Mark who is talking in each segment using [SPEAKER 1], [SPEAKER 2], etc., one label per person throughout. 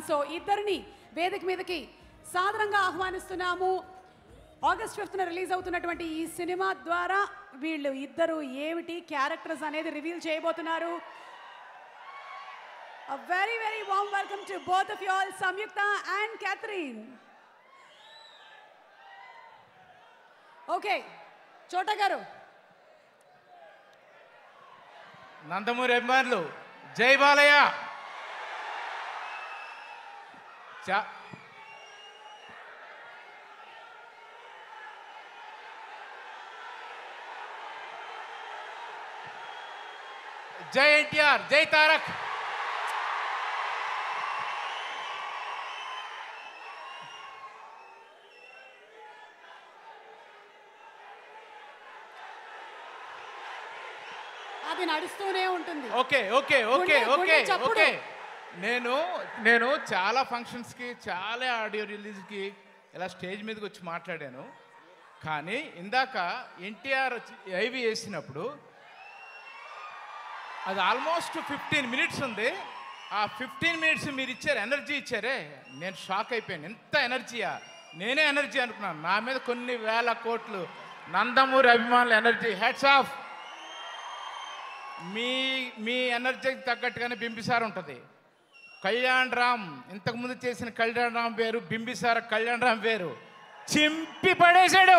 [SPEAKER 1] So ఇద్దరిని వేదిక మీదకి సాదరంగా ఆహ్వానిస్తున్నాము. ఆగస్ట్ 5న రిలీజ్ అవుతున్నటువంటి ఈ సినిమా ద్వారా వీళ్ళు ఇద్దరు ఏమిటి క్యారెక్టర్స్ అనేది రివీల్ చేయబోతున్నారు. A very warm welcome to both of you all, Samyuktha and Catherine. Okay, Chota garu.
[SPEAKER 2] Nandamuri అభిమానులు జై బాలయ్య. జై ఎన్టీఆర్, జై తారక్.
[SPEAKER 1] అది నడుస్తూనే ఉంటుంది.
[SPEAKER 2] Okay okay okay okay okay నేను చాలా ఫంక్షన్స్కి, చాలా ఆడియో రిలీజ్కి ఇలా స్టేజ్ మీదకి వచ్చి మాట్లాడాను. కానీ ఇందాక ఎన్టీఆర్ ఐవి వేసినప్పుడు అది ఆల్మోస్ట్ 15 మినిట్స్ ఉంది. ఆ 15 మినిట్స్ మీరు ఇచ్చారు, ఎనర్జీ ఇచ్చారే, నేను షాక్ అయిపోయాను. ఎంత ఎనర్జీయా, నేనే ఎనర్జీ అనుకున్నాను. నా మీద కొన్ని వేల కోట్లు నందమూరి అభిమానుల ఎనర్జీ. Hats off. మీ ఎనర్జీకి తగ్గట్టుగానే బింబిసార ఉంటుంది. కళ్యాణ్ రామ్ ఇంతకుముందు చేసిన కళ్యాణ్ రామ్ వేరు, బింబిసార కళ్యాణ్ రామ్ వేరు. చింపి పడేశాడు.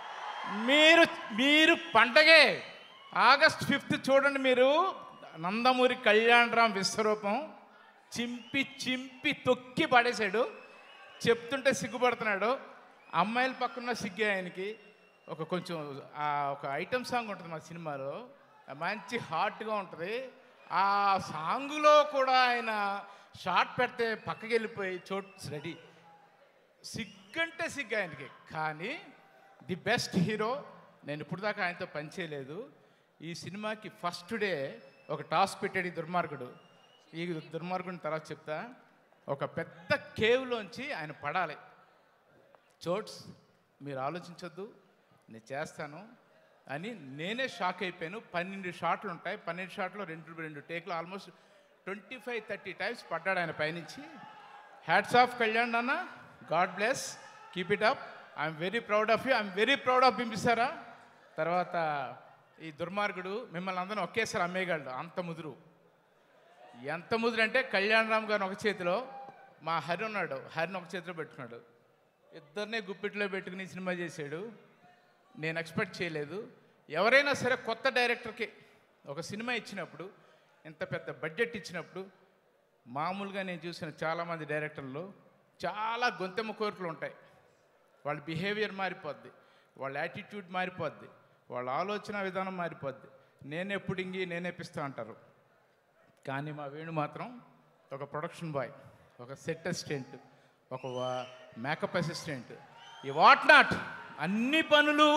[SPEAKER 2] మీరు పండగే ఆగస్ట్ 5th చూడండి. మీరు నందమూరి కళ్యాణ్ రామ్ విశ్వరూపం చింపి తొక్కి పడేశాడు. చెప్తుంటే సిగ్గుపడుతున్నాడు. అమ్మాయిల పక్కన సిగ్గే ఆయనకి. కొంచెం ఒక ఐటమ్ సాంగ్ ఉంటుంది మా సినిమాలో, మంచి హాట్గా ఉంటుంది. ఆ సాంగులో కూడా ఆయన షార్ట్ పెడితే పక్కకి వెళ్ళిపోయి చోట్స్ రెడీ. సిగ్గంటే సిగ్గు ఆయనకి. కానీ ది బెస్ట్ హీరో. నేను ఇప్పుడు దాకా ఆయనతో పనిచేయలేదు. ఈ సినిమాకి ఫస్ట్ డే ఒక టాస్క్ పెట్టాడు ఈ దుర్మార్గుడు. ఈ దుర్మార్గుడిని తర్వాత చెప్తా. ఒక పెద్ద కేవ్లోంచి ఆయన పడాలి. చోట్స్ మీరు ఆలోచించొద్దు, నేను చేస్తాను అని నేనే షాక్ అయిపోయాను. 12 షాట్లు ఉంటాయి. 12 షాట్లో 2 టేక్లు ఆల్మోస్ట్ 25-30 టైమ్స్ పడ్డాడు ఆయన పైనుంచి. హ్యాట్స్ ఆఫ్ కళ్యాణ్ అన్న, God bless, keep it up. I'm very proud of you, I'm very proud of Bimbisara. తర్వాత ఈ దుర్మార్గుడు మిమ్మల్ని అందరం ఒకేసారి అమ్మేయగలడు. అంత ముదురు. ఎంత ముదురు అంటే కళ్యాణ్ రామ్ గారిని ఒక చేతిలో, మా హరి ఉన్నాడు, హరిని ఒక చేతిలో పెట్టుకున్నాడు. ఇద్దరినే గుప్పిట్లో పెట్టుకుని సినిమా చేశాడు. నేను ఎక్స్పెక్ట్ చేయలేదు. ఎవరైనా సరే కొత్త డైరెక్టర్కి ఒక సినిమా ఇచ్చినప్పుడు, ఇంత పెద్ద బడ్జెట్ ఇచ్చినప్పుడు, మామూలుగా నేను చూసిన చాలామంది డైరెక్టర్లు చాలా గొంతెమ్మ కోరికలు ఉంటాయి. వాళ్ళ బిహేవియర్ మారిపోద్ది, వాళ్ళ యాటిట్యూడ్ మారిపోద్ది, వాళ్ళ ఆలోచన విధానం మారిపోద్ది. నేనే పుడింగి నేనే పిస్తా అంటారు. కానీ మా వేణు మాత్రం ఒక ప్రొడక్షన్ బాయ్, ఒక సెట్ అసిస్టెంట్, ఒక మేకప్ అసిస్టెంట్, ఈ వాట్ నాట్ అన్ని పనులు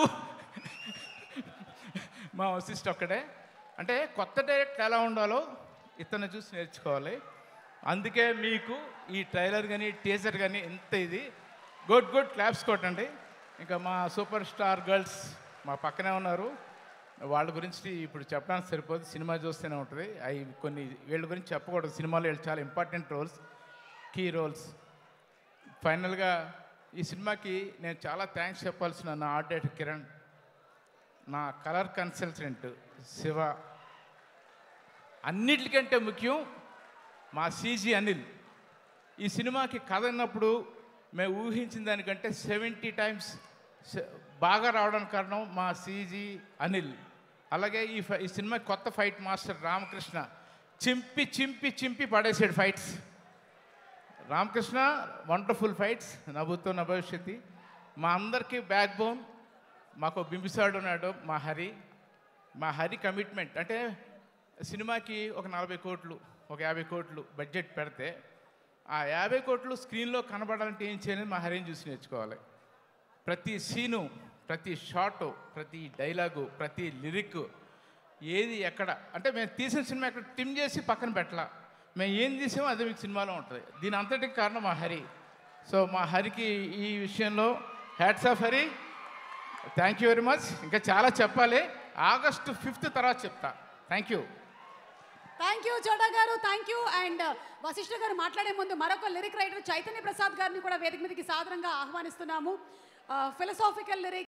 [SPEAKER 2] మా వశిష్ఠ ఒక్కడే. అంటే కొత్త డైరెక్టర్ ఎలా ఉండాలో ఇతను చూసి నేర్చుకోవాలి. అందుకే మీకు ఈ ట్రైలర్ కానీ టీజర్ కానీ ఎంత ఇది గుడ్ క్లాప్స్ కొట్టండి. ఇంకా మా సూపర్ స్టార్ గర్ల్స్ మా పక్కనే ఉన్నారు. వాళ్ళ గురించి ఇప్పుడు చెప్పడానికి సరిపోదు, సినిమా చూస్తూనే ఉంటుంది. అవి కొన్ని వీళ్ళ గురించి చెప్పకూడదు. సినిమాలో వీళ్ళు చాలా ఇంపార్టెంట్ రోల్స్, కీ రోల్స్. ఫైనల్గా ఈ సినిమాకి నేను చాలా థ్యాంక్స్ చెప్పాల్సిన నా ఆర్ట్ డైరెక్టర్ కిరణ్, నా కలర్ కన్సల్టెంట్ శివ, అన్నిటికంటే ముఖ్యం మా సీజీ అనిల్. ఈ సినిమాకి కథ అన్నప్పుడు మేము ఊహించిన దానికంటే 70 టైమ్స్ బాగా రావడానికి కారణం మా సీజీ అనిల్. అలాగే ఈ సినిమా కొత్త ఫైట్ మాస్టర్ రామకృష్ణ చింపి పడేసాడు ఫైట్స్. రామకృష్ణ వండర్ఫుల్ ఫైట్స్, నవ్వుతో నా భవిష్యత్తు. మా అందరికీ బ్యాక్ బోన్ మాకు బింబిసాడు ఉన్నాడు, మా హరి కమిట్మెంట్. అంటే సినిమాకి ఒక 40 కోట్లు, ఒక 50 కోట్లు బడ్జెట్ పెడితే ఆ 50 కోట్లు స్క్రీన్లో కనబడాలంటే ఏం చేయాలని మా హరిని చూసి నేర్చుకోవాలి. ప్రతి సీను, ప్రతి షాటు, ప్రతి డైలాగు, ప్రతి లిరిక్, ఏది ఎక్కడ అంటే మేము తీసిన సినిమా ఎక్కడ టిమ్ చేసి పక్కన పెట్టాల. మేము ఏం తీసామో అదే మీకు సినిమాలో ఉంటుంది. దీని అంతటికి కారణం మా హరి. సో మా హరికి ఈ విషయంలో hats off Hari, thank you very much. ఇంకా చాలా చెప్పాలి, ఆగస్టు 5th తర్వాత చెప్తా. Thank you.
[SPEAKER 1] థ్యాంక్ యూ చోటా గారు, థ్యాంక్ యూ. అండ్ వశిష్ఠ గారు మాట్లాడే ముందు మరొక లిరిక్ రైటర్ చైతన్య ప్రసాద్ గారిని కూడా వేదిక మీదకి సాదరంగా ఆహ్వానిస్తున్నాము. Philosophical lyric